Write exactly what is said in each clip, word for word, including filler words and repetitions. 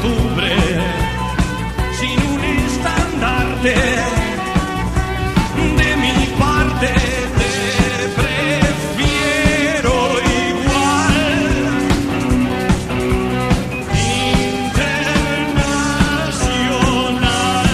octubre, sin un estandarte, de mi parte te prefiero igual. Internacional.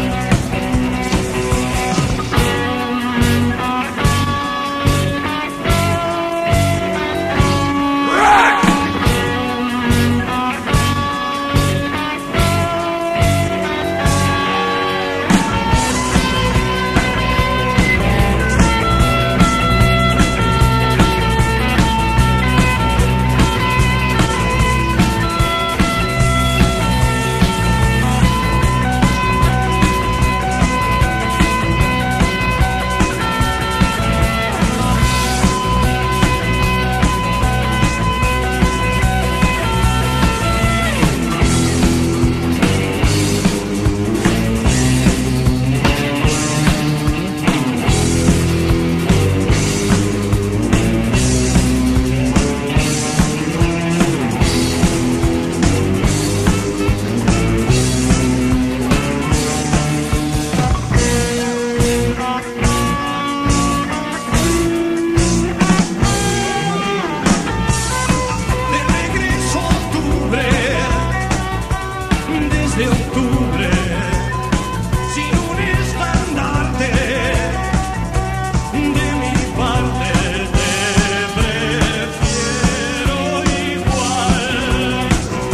De octubre, sin un estandarte, de mi parte te prefiero igual.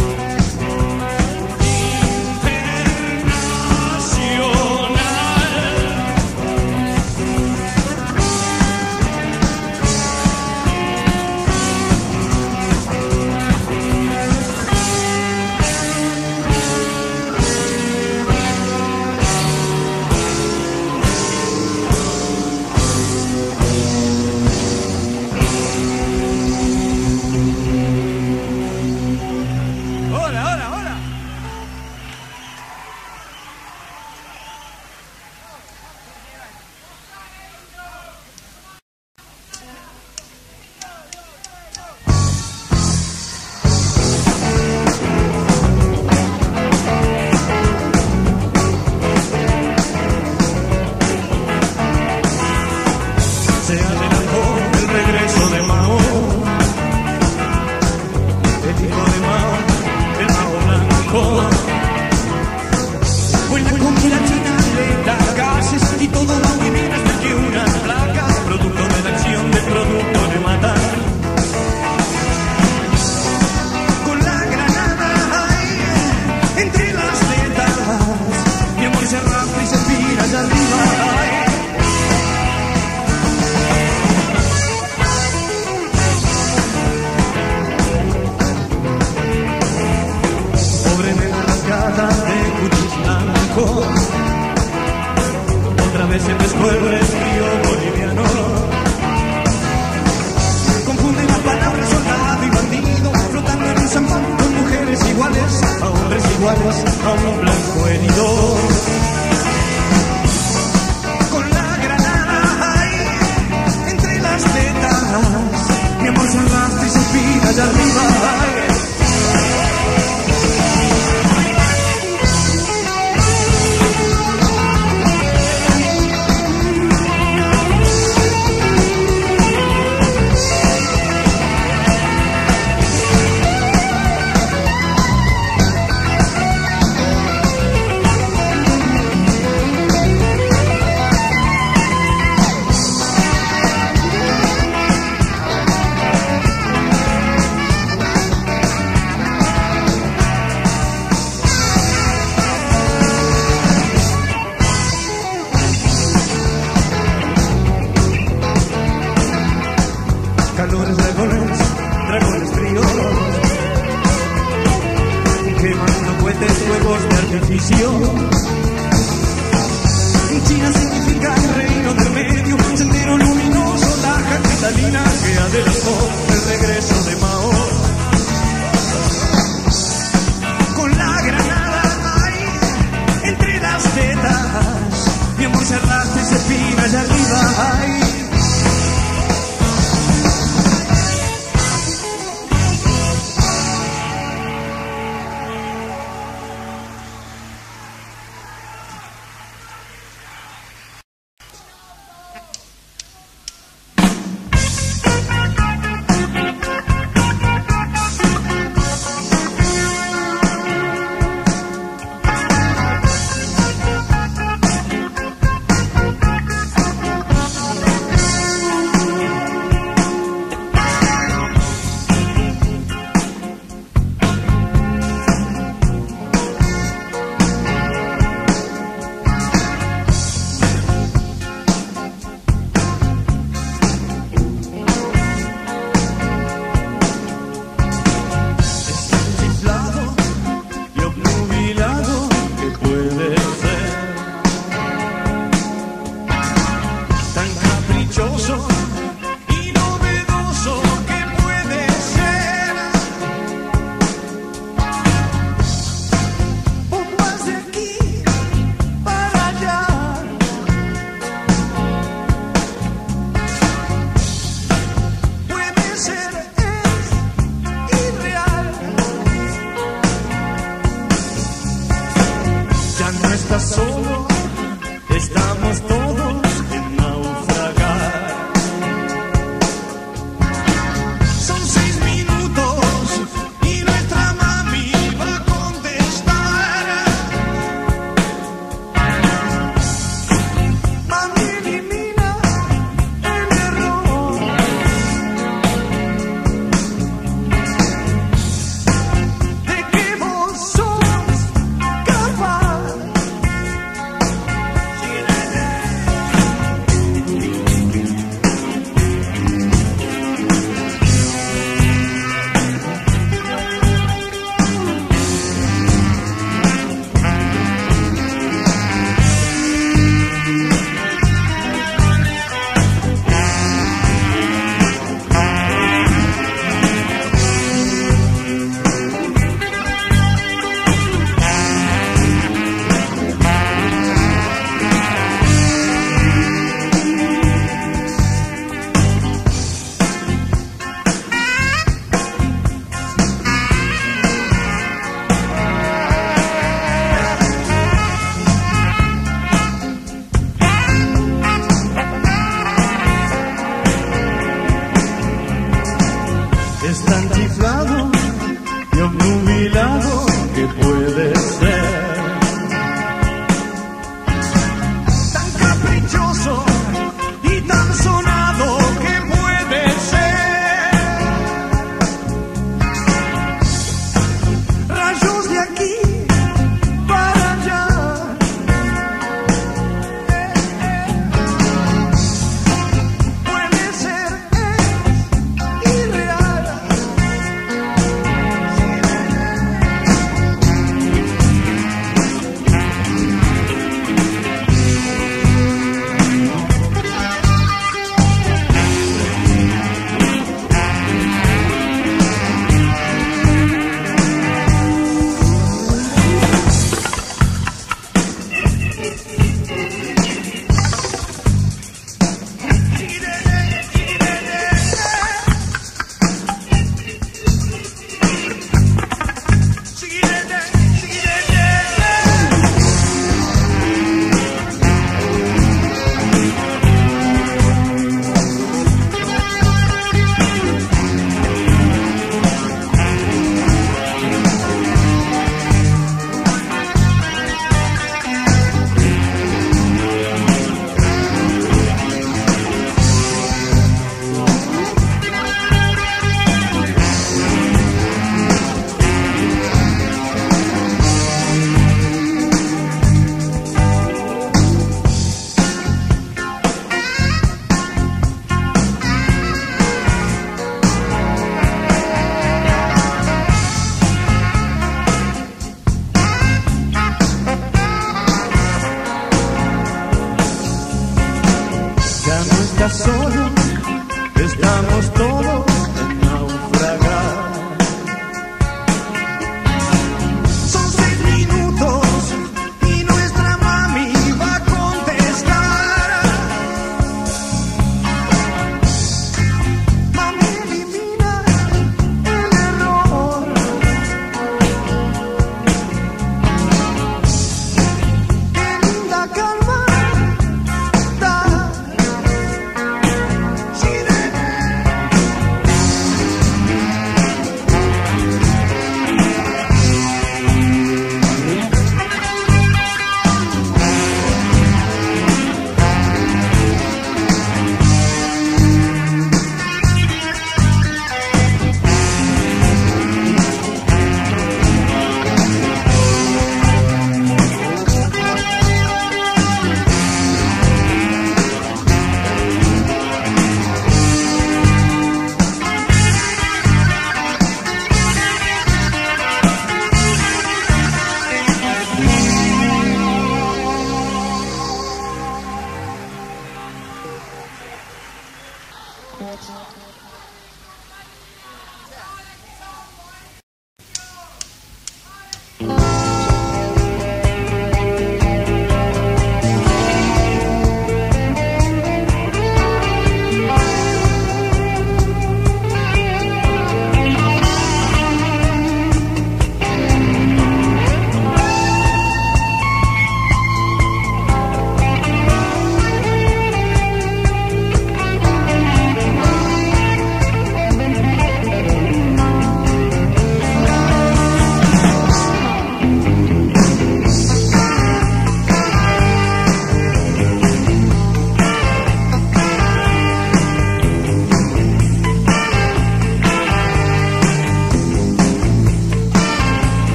Se adelantó el regreso de Mao, el hijo de Mao, el Mao blanco. Fue la comida china de las gases y todo lo que viene hasta que unas placas, producto de la acción del producto de matar. Con la granada ahí, entre las tetas, mi amor se arrastra y se tira allá arriba. Ay. De cuchis blancos, otra vez se pescó el resfrío boliviano. Confunden las palabras soldado y bandido, flotando en un zampán con mujeres iguales a hombres iguales a un blanco herido. Con la granada ahí entre las tetas, mi amor se arrastra y se pira allá arriba. Calores, dragones, dragones fríos, quemando cohetes, fuegos de artificio. China significa el reino del medio, sendero luminoso, la capitalina que adelantó el regreso de Mao. Con la granada ahí entre las tetas, mi amor se arrastra y se pina allá arriba. Ay. solo, estamos todos en naufragar. Son seis minutos y nuestra mami va a contestar. Mami, elimina el error de que vos sos capaz.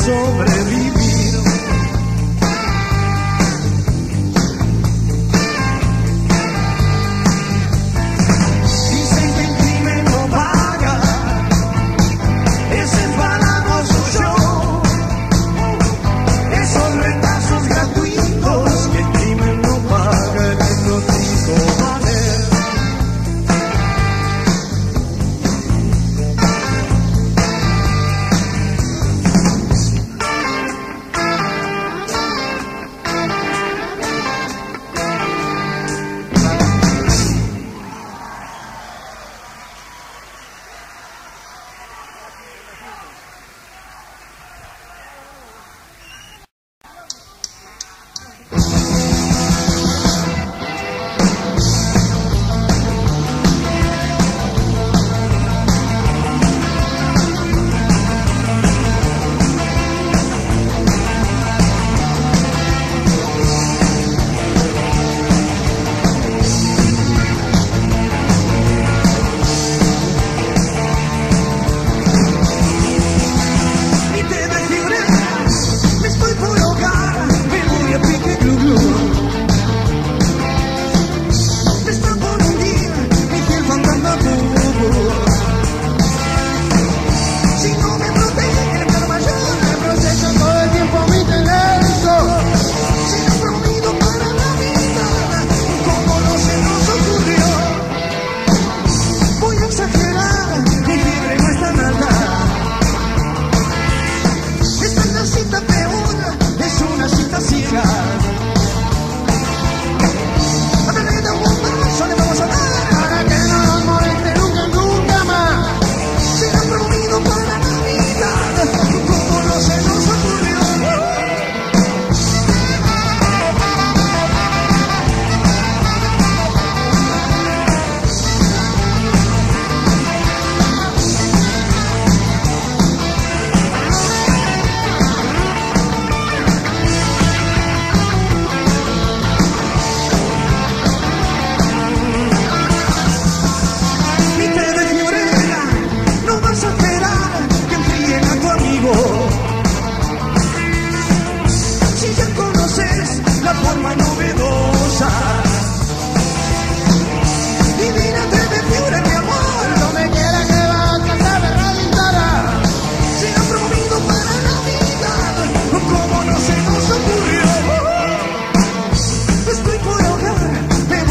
sobrevivir. Dicen que el crimen no paga, ese empalagoso show, esos retazos gratuitos que el crimen no paga, el hipnotizo valer.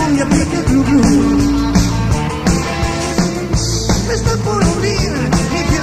Me está por morir mi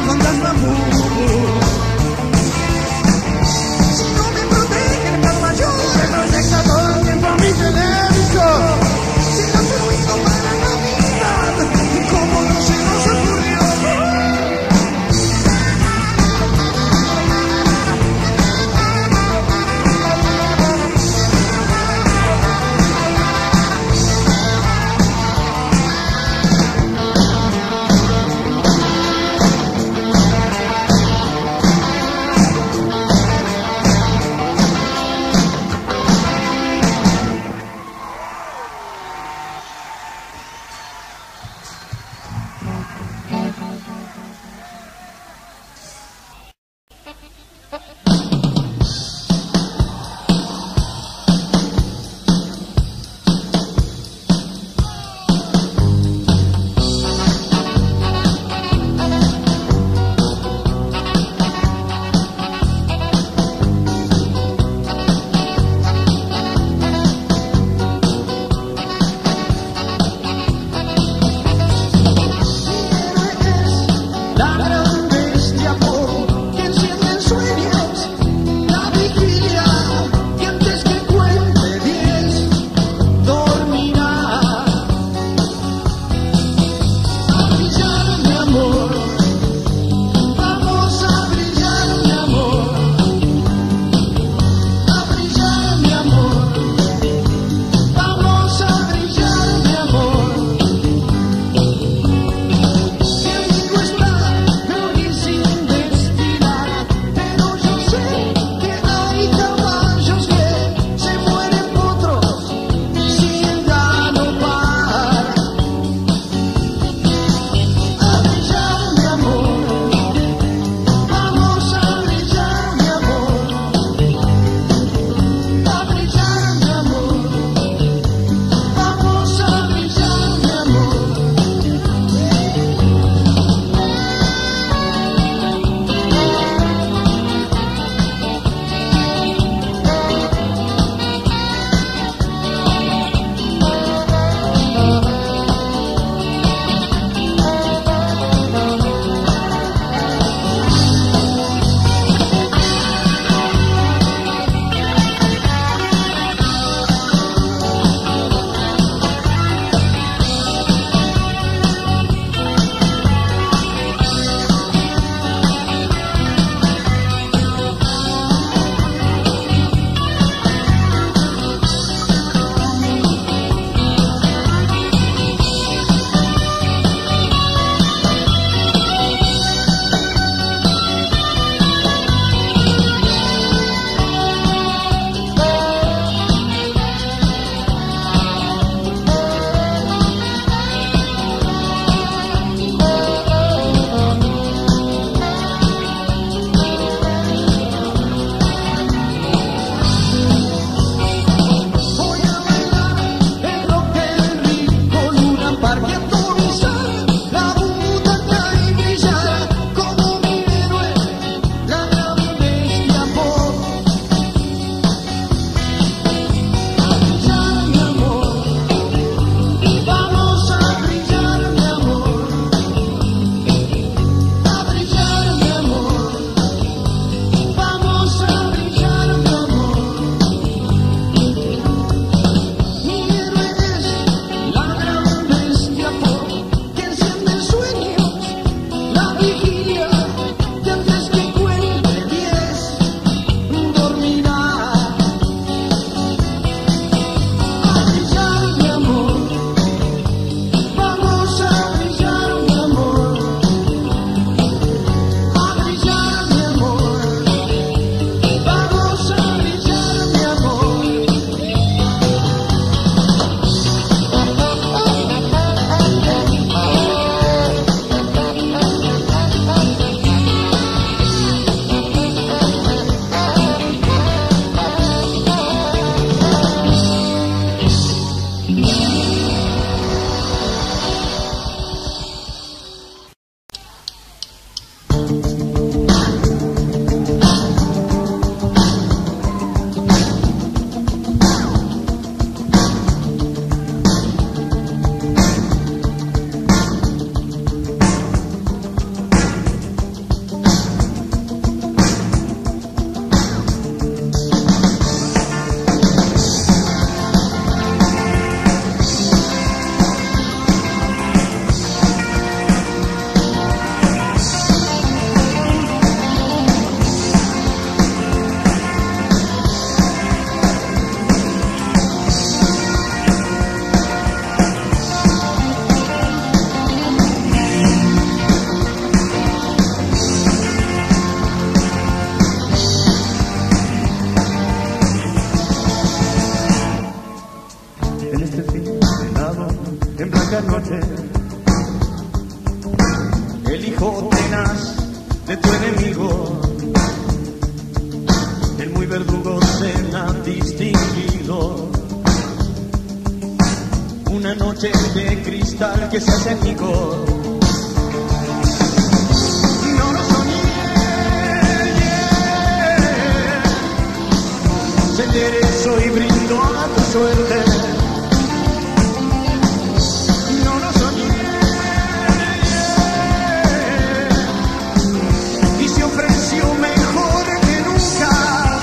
tenaz de tu enemigo, el muy verdugo cena distinguido. Una noche de cristal que se hace añico. No lo soñé, yeah. Se enderezó y brindó a tu suerte. No lo soñé, yeah. Y se ofreció mejor que nunca.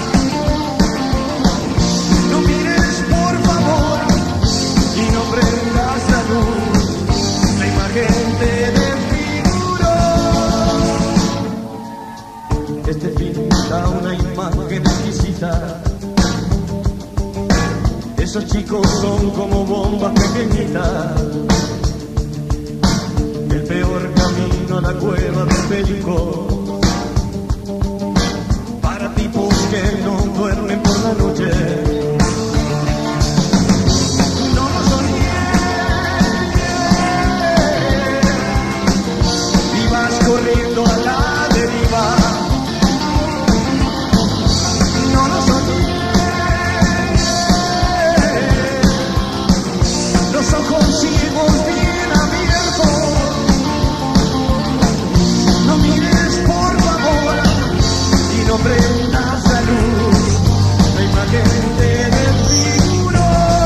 No mires por favor y no prendas la luz, la imagen te desfiguró. Este film da una imagen exquisita. Esos chicos son como bombas pequeñitas. El peor camino a la cueva del perico, para tipos que no duermen por la noche. Corriendo a la deriva, no lo soñé. Los ojos ciegos bien abiertos, no mires por favor y no prendas la luz, la imagen te desfiguró.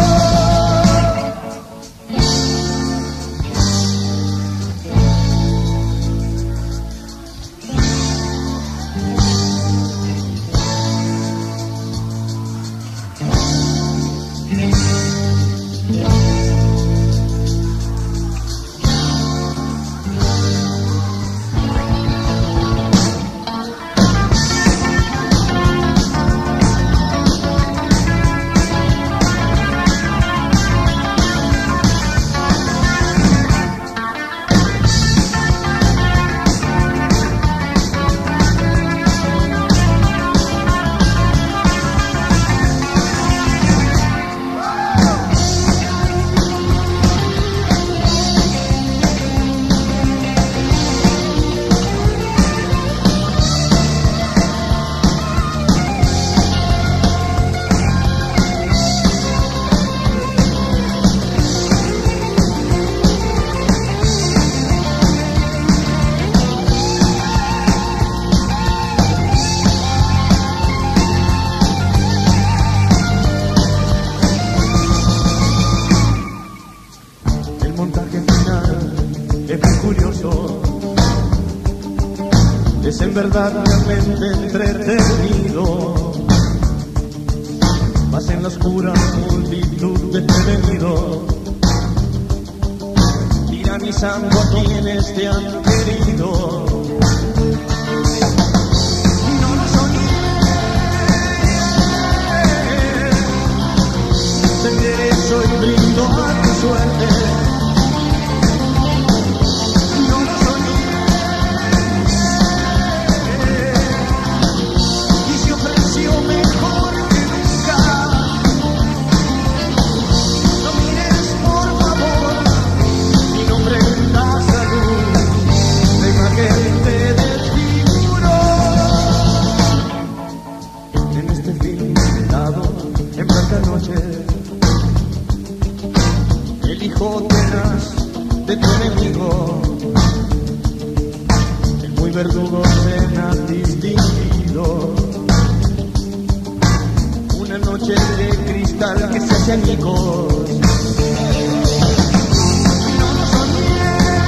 Es en verdad realmente entretenido, vas en la oscura multitud desprevenido, tiranizando a quienes te han querido. No lo soñé, te enderezo y brindo a tu suerte. El hijo tenaz de tu enemigo, el muy verdugo cena distinguido. Una noche de cristal que se hace añicos. No lo soñé,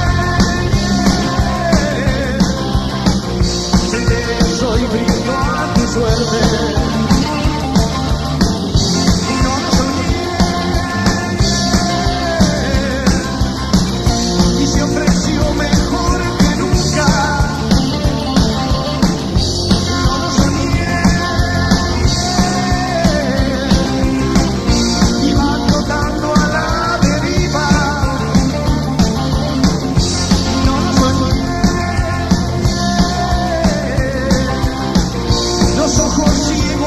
se enderezó y brindo a tu suerte. Los ojos ciegos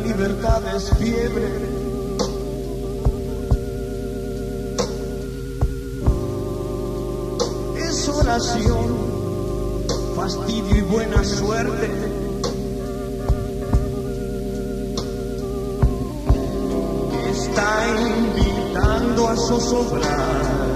libertad es fiebre. Es oración, fastidio y buena suerte. Que está invitando a zozobrar.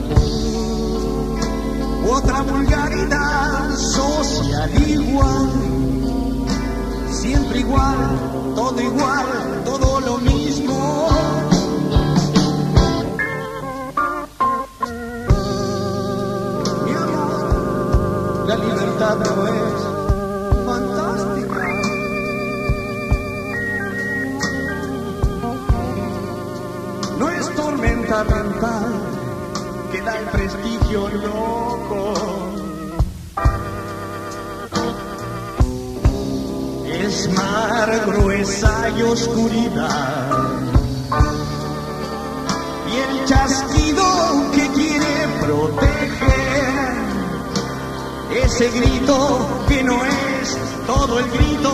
Otra vulgaridad social igual. Siempre igual, todo igual, todo lo mismo. Mi amor, la libertad no es fantástica. No es tormenta mental que da el prestigio loco. Es mar gruesa y oscuridad, y el chasquido que quiere proteger, ese grito que no es todo el grito.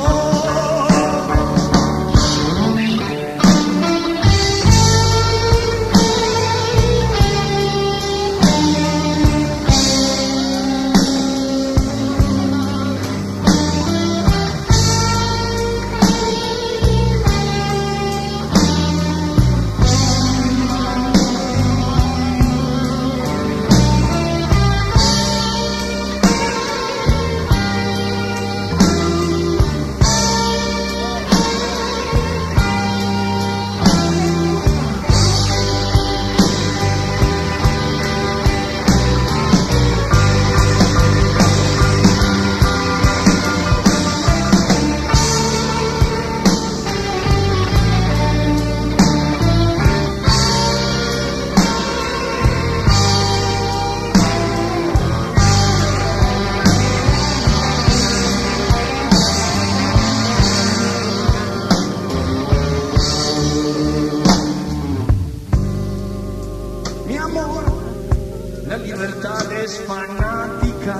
La libertad es fanática.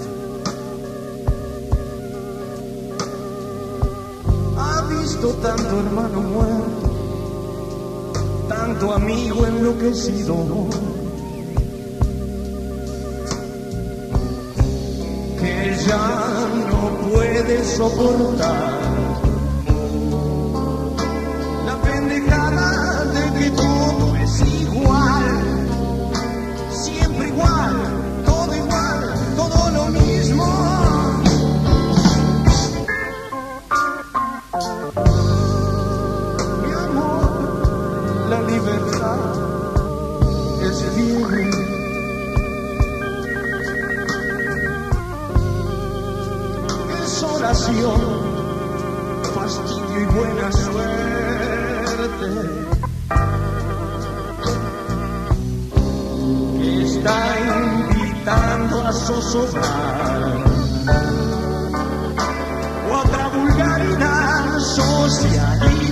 Ha visto tanto hermano muerto, tanto amigo enloquecido, que ya no puede soportar la pendejada de que todo es igual. Igual, todo igual, todo lo mismo. Mi amor, la libertad es fiebre. Es oración, fastidio y buena suerte. Está invitando a zozobrar. Otra vulgaridad social.